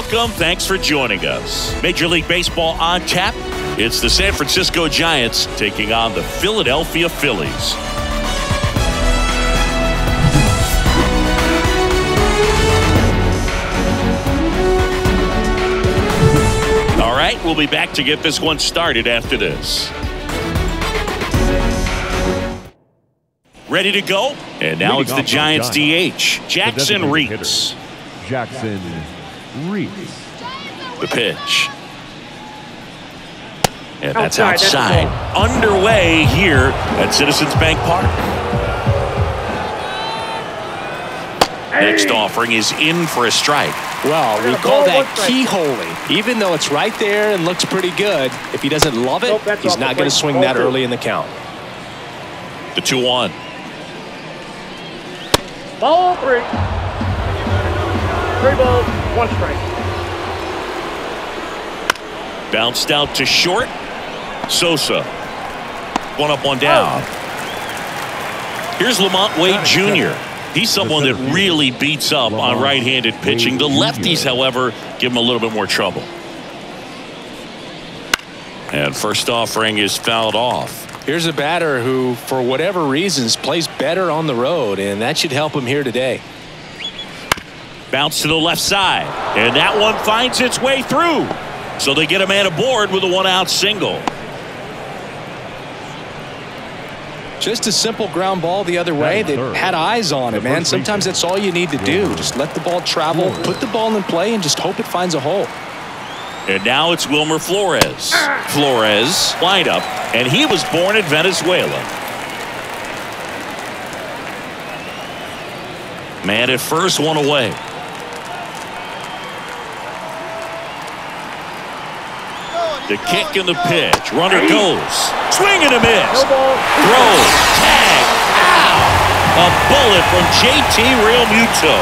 welcome. Thanks for joining us. Major League Baseball on tap. It's the San Francisco Giants taking on the Philadelphia Phillies. All right, we'll be back to get this one started after this. Ready to go? And now it's the Giants DH, Jackson Reitz. Jackson Reitz. The pitch. And that's outside. Underway here at Citizens Bank Park. Next offering is in for a strike. Well, we call that keyholing. Even though it's right there and looks pretty good, if he doesn't love it, he's not going to swing that early in the count. The 2-1. Ball 3. 3 balls, 1 strike. Bounced out to short. Sosa. 1 up, 1 down. Here's Lamont Wade Jr. He's someone that really beats up on right-handed pitching. The lefties, however, give him a little bit more trouble. And first offering is fouled off. Here's a batter who, for whatever reasons, plays better on the road, and that should help him here today. Bounce to the left side, and that one finds its way through. So they get a man aboard with a 1-out single. Just a simple ground ball the other way that had eyes on it, man. Sometimes that's all you need to do. Just let the ball travel, put the ball in play, and just hope it finds a hole. And now it's Wilmer Flores. Flores, windup, and he was born in Venezuela. Man at first, 1 away. The kick and the pitch. Runner goes. Swing and a miss. Throw. Tag. Ow. A bullet from JT Realmuto.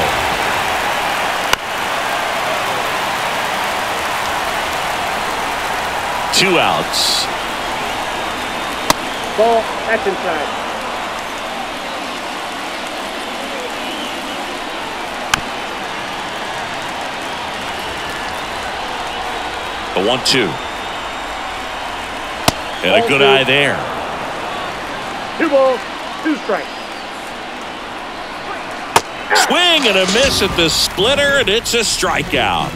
Two outs. Ball, that's inside. A 1-2. And a good eye there. 2 balls, 2 strikes. Swing and a miss at the splitter, and it's a strikeout.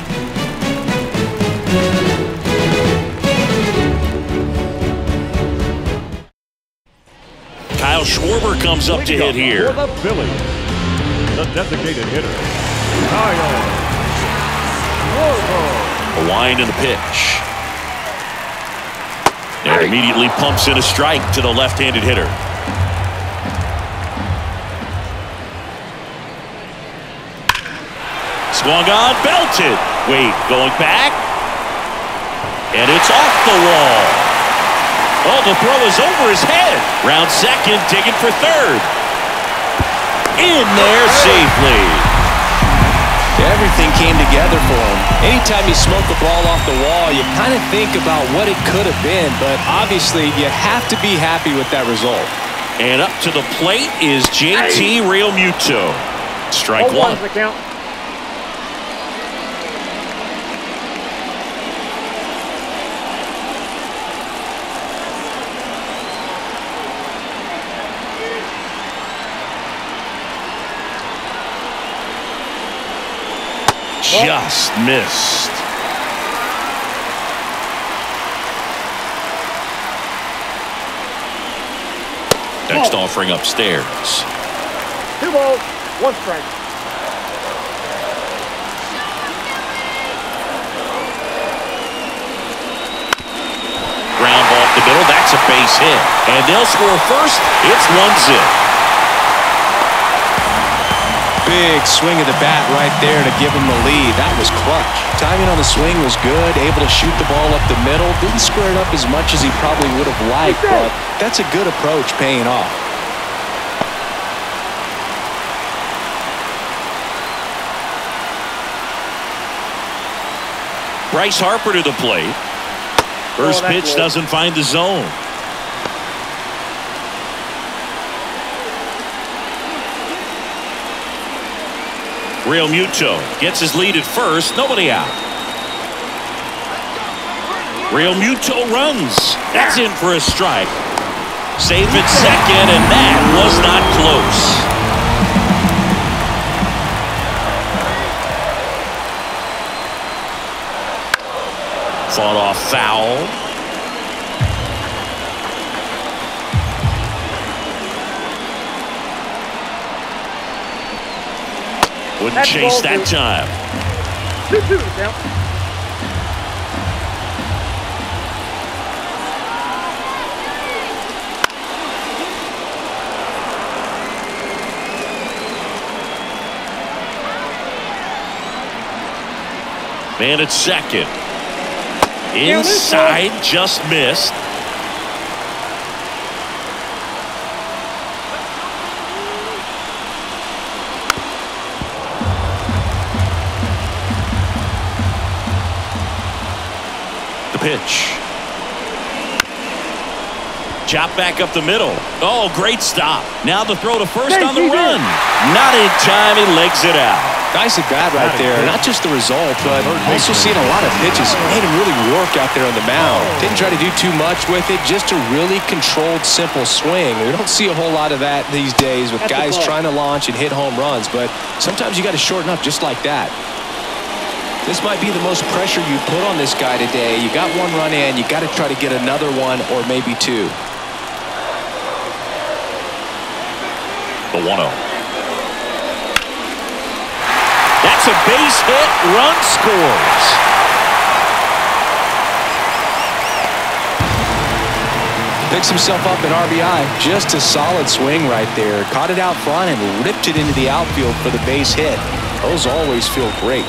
Kyle Schwarber comes up to hit here. For the Phillies, the designated hitter, Kyle Schwarber. A wind in the pitch. And immediately pumps in a strike to the left-handed hitter. Swung on, belted. Wait, going back. And it's off the wall. Oh, the throw is over his head. Round second, digging for third. In there safely. Everything came together for him. Anytime you smoke a ball off the wall, you kind of think about what it could have been, but obviously you have to be happy with that result. And up to the plate is JT Realmuto. Strike 1. The count. Just missed. Next offering upstairs. 2 balls, 1 strike. Ground ball up the middle. That's a base hit. And they'll score first. It's 1-0. Big swing of the bat right there to give him the lead. That was clutch. Timing on the swing was good. Able to shoot the ball up the middle. Didn't square it up as much as he probably would have liked, but that's a good approach paying off. Bryce Harper to the plate. First pitch doesn't find the zone. Realmuto gets his lead at first. Nobody out. Real Muto runs. That's in for a strike. Safe at second, and that was not close. Fought off foul. Wouldn't chase that time. 2-2 now. Man at second. Inside, just missed. The pitch. Chop back up the middle. Oh, great stop. Now the throw to first on the run. Not in time. He legs it out. Nice at bat right there. Not just the result, but also seeing a lot of pitches. Made him really work out there on the mound. Didn't try to do too much with it. Just a really controlled, simple swing. We don't see a whole lot of that these days with guys trying to launch and hit home runs. But sometimes you got to shorten up just like that. This might be the most pressure you put on this guy today. You got one run in. You got to try to get another one or maybe two. The 1-0. That's a base hit. Run scores. Picks himself up at RBI. Just a solid swing right there. Caught it out front and ripped it into the outfield for the base hit. Those always feel great.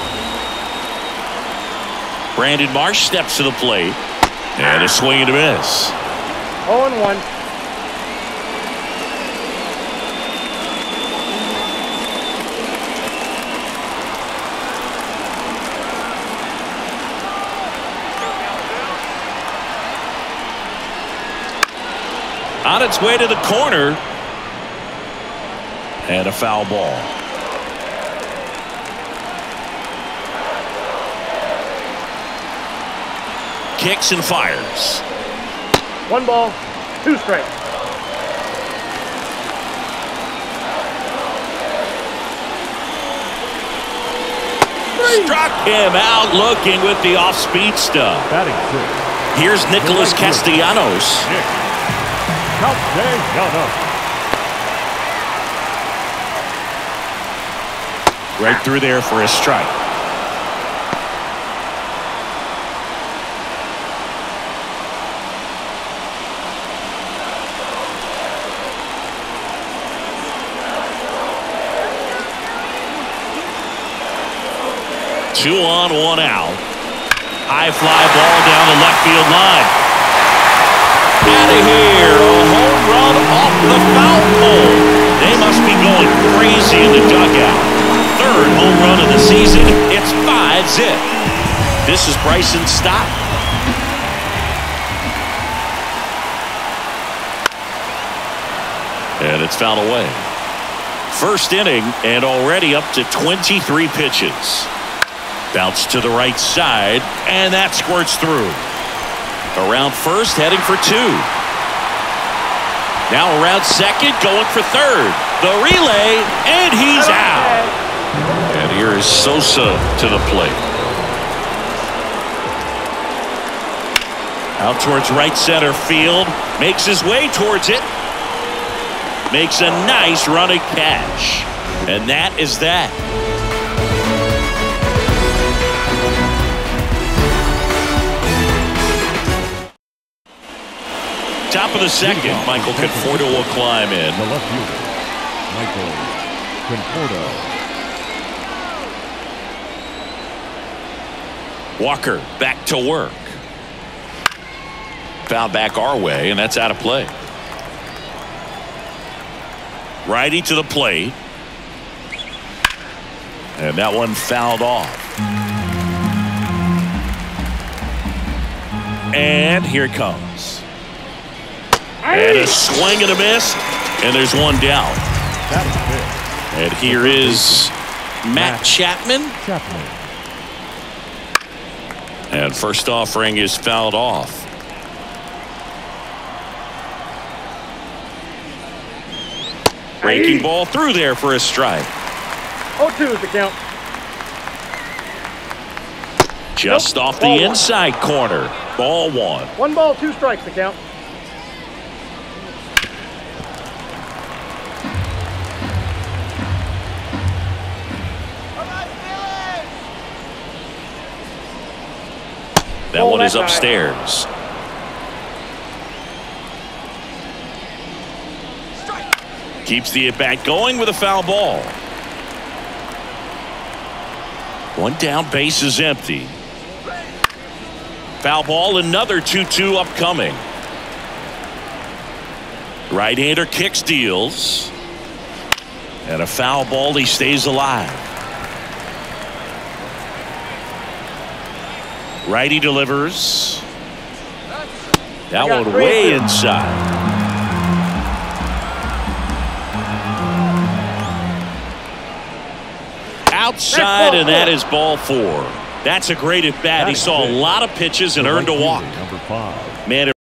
Brandon Marsh steps to the plate. And a swing and a miss. 0-1. On its way to the corner. And a foul ball. Kicks and fires. 1 ball, 2 strikes. Struck him out looking with the off-speed stuff. Batting 6. Here's Nicholas Castellanos. Right through there for a strike. Two on, one out. High fly ball down the left field line. Out of here. A home run off the foul pole. They must be going crazy in the dugout. Third home run of the season. It's 5-zip. This is Bryson Stott. And it's fouled away. First inning and already up to 23 pitches. Bounce to the right side, and that squirts through. Around first, heading for 2. Now around second, going for third. The relay, and he's out. And here is Sosa to the plate. Out towards right center field. Makes his way towards it. Makes a nice running catch. And that is that. Top of the second, Michael Conforto will climb in. The left fielder, Michael Conforto. Walker back to work. Foul back our way, and that's out of play. Righty to the plate. And that one fouled off. And here it comes. And a swing and a miss. And there's one down. And here is Matt Chapman. And first offering is fouled off. Breaking ball through there for a strike. 0-2 is the count. Just off the inside corner. Ball one. 1 ball, 2 strikes the count. That one is upstairs. Keeps the at-bat going with a foul ball. One down, base is empty. Foul ball, another 2-2 upcoming. Right-hander kicks, deals. And a foul ball, he stays alive. Righty delivers. That one way inside. Outside, and that is ball 4. That's a great at bat. He saw a lot of pitches and earned a walk. Number 5. Man,